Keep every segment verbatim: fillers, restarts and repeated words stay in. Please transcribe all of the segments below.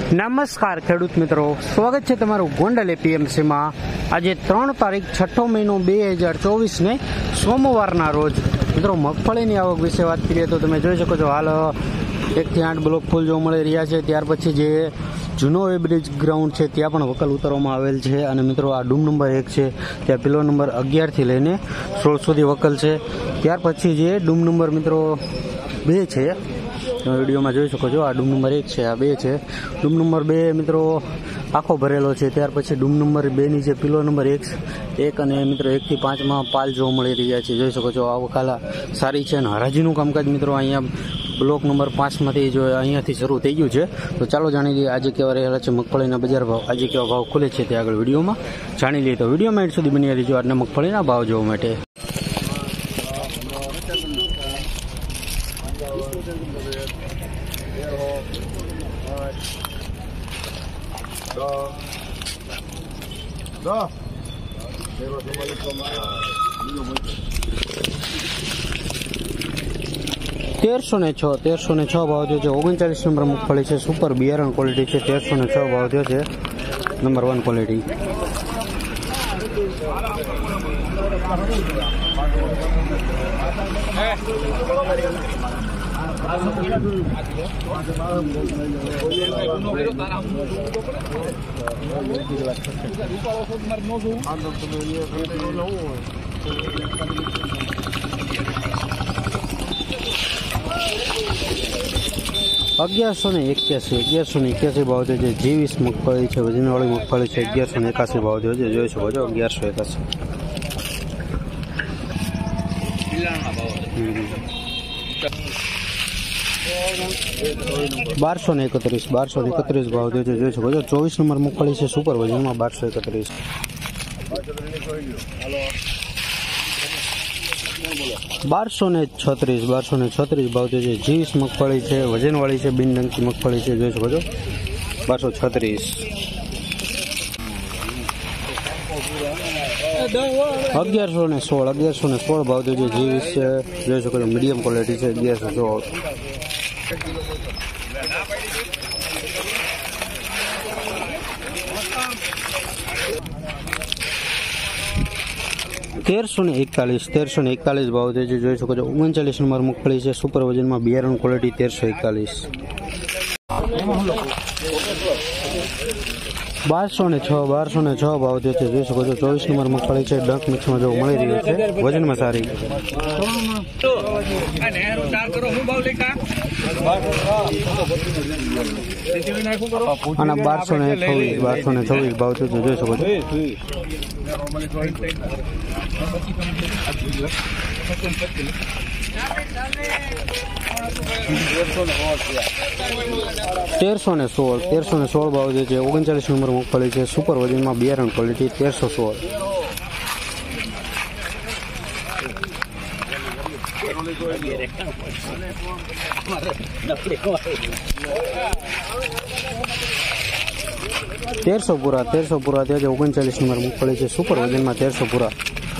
નમસ્કાર ખેડૂત મિત્રો, સ્વાગત છે તમારું ગોંડલ એપીએમસી માં। આજે ત્રણ તારીખ છઠ્ઠો મહિનો બે હજાર ચોવીસ ને સોમવારના રોજ મિત્રો મગફળીની આવક વિશે વાત કરીએ તો તમે જોઈ શકો છો હાલ એકથી આઠ બ્લોક ફૂલ જોવા મળી રહ્યા છે। ત્યાર પછી જે જૂનો વેબ્રિજ ગ્રાઉન્ડ છે ત્યાં પણ વકલ ઉતારવામાં આવેલ છે અને મિત્રો આ ડૂમ નંબર એક છે ત્યાં પિલો નંબર અગિયારથી લઈને સોળ સુધી વકલ છે। ત્યાર પછી જે ડૂમ નંબર મિત્રો બે છે વિડીયોમાં જોઈ શકો છો, આ ડૂમ નંબર એક છે, આ બે છે। ડૂમ નંબર બે મિત્રો આખો ભરેલો છે। ત્યાર પછી ડૂમ નંબર બે ની જે પિલો નંબર એક એક અને મિત્રો એક થી પાંચમાં પાલ જોવા મળી રહ્યા છે, જોઈ શકો છો। આ વકાલા સારી છે અને હરાજીનું કામકાજ મિત્રો અહીંયા બ્લોક નંબર પાંચમાંથી જો અહીંયાથી શરૂ થઈ ગયું છે। તો ચાલો જાણી લઈએ આજે કેવા રહેલા છે મગફળીના બજાર ભાવ, આજે કેવા ભાવ ખુલે છે તે આગળ વિડીયોમાં જાણી લઈએ। તો વિડીયોમાં એન્ડ સુધી બની રહીજો આજના મગફળીના ભાવ જોવા માટે। તેરસો ને છ તેરસો ને છ ભાવ થયો છે। ઓગણચાલીસ નંબર મગફળી છે, સુપર બિયારણ ક્વોલિટી છે। તેરસો ને છ ભાવ થયો છે, નંબર વન ક્વોલિટી। અગિયારસો ને એક્યાસી અગિયારસો ને એક્યાસી ભાવ થયો છે। જીવીસ મગફળી છે, વજનવાળી મગફળી છે, અગિયારસો ને એકાસી ભાવ થયો છે, જોઈ શકો છો અગિયારસો એકાસી। બારસો ને એકત્રીસ બારસો ને એકત્રીસ ભાવ થયો છે, જોઈ શકો છો। ચોવીસ નંબર મગફળી છે, સુપર વજનમાં બારસો એકત્રીસ। બારસો ને છત્રીસ બારસો ને છત્રીસ ભાવ થયો છે। જીવીસ મગફળી છે, વજનવાળી છે, બિનડંકી મગફળી છે, જોઈ શકો છો બારસો છત્રીસ। અગિયારસો ને સોળ અગિયારસો ને સોળ ભાવ થયો છે। જીવીસ છે, જોઈ શકો છો મીડિયમ ક્વોલિટી છે, અગિયારસો સોળ। તેરસો ને એકતાલીસ તેરસો ને એકતાલીસ ભાવ થયો છે, જોઈ શકો છો ઓગણચાલીસ નંબર મગફળી છે, સુપર વજનમાં બિયારણ ક્વોલિટી, તેરસો એકતાલીસ। બારસો ને છ બારસો ને છ ભાવ થયો છે, જોઈ શકો છો ચોવીસ નંબર મગફળી છે, ડંક મિક્સમાં જોવા મળી રહ્યું છે, વજનમાં સારી। અને બારસો ને છવ્વીસ બારસો ને છવ્વીસ ભાવ થયો છે, જોઈ શકો છો। તેરસો ને સોળ તેરસો ને સોળ ભાવ જે છે, ઓગણચાલીસ નંબર મગફળી છે, સુપર વજનમાં બિયારણ ક્વોલિટી, તેરસો સોળ। તેરસો પૂરા તેરસો પૂરા થયા છે, ઓગણચાલીસ નંબર મગફળી છે, સુપર વજનમાં તેરસો પૂરા।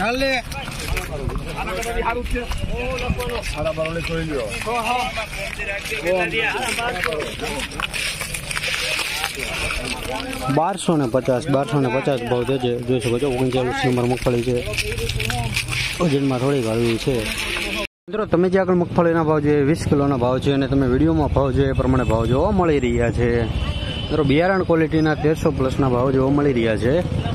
બારસો ને પચાસ બારસો ને પચાસ ભાવ થયો છે, જોઈ શકો છો ઓગણચાલીસ નંબર મગફળી છે, વજનમાં થોડીક હળવી છે। મિત્રો તમે જે આગળ મગફળીના ભાવ છે, વીસ કિલોના ભાવ છે અને તમે વિડીયોમાં ભાવ છે એ પ્રમાણે ભાવ જોવા મળી રહ્યા છે। મિત્રો બિયારણ ક્વોલિટીના તેરસો પ્લસના ભાવ જોવા મળી રહ્યા છે।